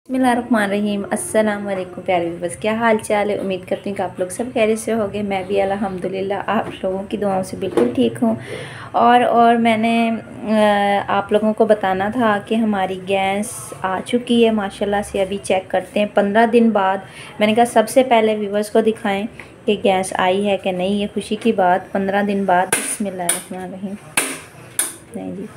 बिस्मिल्लाहिर्रहमानिर्रहीम। अस्सलाम वालेकुम प्यारे व्यूअर्स, क्या हाल चाल है। उम्मीद करती हूँ कि आप लोग सब खैरियत से होंगे। मैं भी अल्हम्दुलिल्लाह आप लोगों की दुआओं से बिल्कुल ठीक हूँ। और मैंने आप लोगों को बताना था कि हमारी गैस आ चुकी है माशाल्लाह से। अभी चेक करते हैं 15 दिन बाद। मैंने कहा सबसे पहले व्यूअर्स को दिखाएं कि गैस आई है कि नहीं। ये खुशी की बात 15 दिन बाद। बिस्मिल्लाहिर्रहमानिर्रहीम। नहीं जी,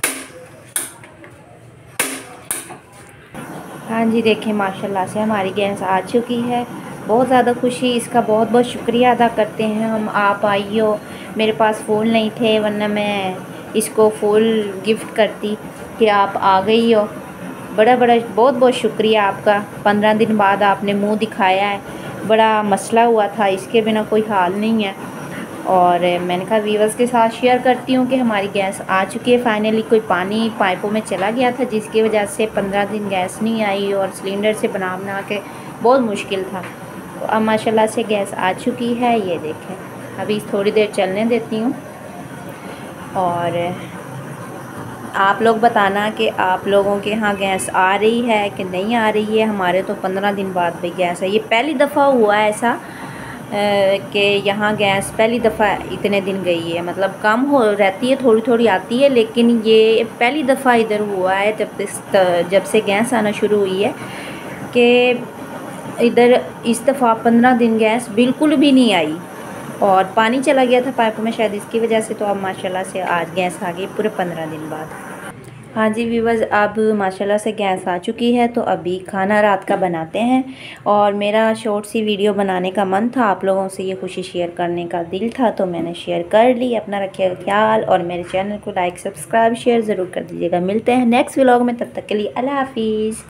हाँ जी, देखें माशाल्लाह से हमारी गैस आ चुकी है। बहुत ज़्यादा खुशी, इसका बहुत बहुत शुक्रिया अदा करते हैं हम। आप आई हो, मेरे पास फूल नहीं थे वरना मैं इसको फूल गिफ्ट करती कि आप आ गई हो। बड़ा बड़ा बहुत बहुत शुक्रिया आपका। 15 दिन बाद आपने मुंह दिखाया है। बड़ा मसला हुआ था, इसके बिना कोई हाल नहीं है। और मैंने कहा व्यूअर्स के साथ शेयर करती हूँ कि हमारी गैस आ चुकी है फाइनली। कोई पानी पाइपों में चला गया था जिसकी वजह से 15 दिन गैस नहीं आई और सिलेंडर से बना के बहुत मुश्किल था। तो अब माशाल्लाह से गैस आ चुकी है। ये देखें, अभी थोड़ी देर चलने देती हूँ और आप लोग बताना कि आप लोगों के यहाँ गैस आ रही है कि नहीं आ रही है। हमारे तो 15 दिन बाद भाई गैस है। ये पहली दफ़ा हुआ है ऐसा कि यहाँ गैस पहली दफ़ा इतने दिन गई है। मतलब कम हो रहती है, थोड़ी थोड़ी आती है, लेकिन ये पहली दफ़ा इधर हुआ है जब से गैस आना शुरू हुई है कि इधर इस दफ़ा 15 दिन गैस बिल्कुल भी नहीं आई और पानी चला गया था पाइप में शायद इसकी वजह से। तो अब माशाल्लाह से आज गैस आ गई पूरे 15 दिन बाद। हाँ जी व्यूवर्स, अब माशाल्लाह से गैस आ चुकी है। तो अभी खाना रात का बनाते हैं। और मेरा शॉर्ट सी वीडियो बनाने का मन था, आप लोगों से ये खुशी शेयर करने का दिल था, तो मैंने शेयर कर ली। अपना रखिएगा ख्याल और मेरे चैनल को लाइक सब्सक्राइब शेयर ज़रूर कर दीजिएगा। मिलते हैं नेक्स्ट व्लॉग में, तब तक के लिए अल्लाह हाफिज़।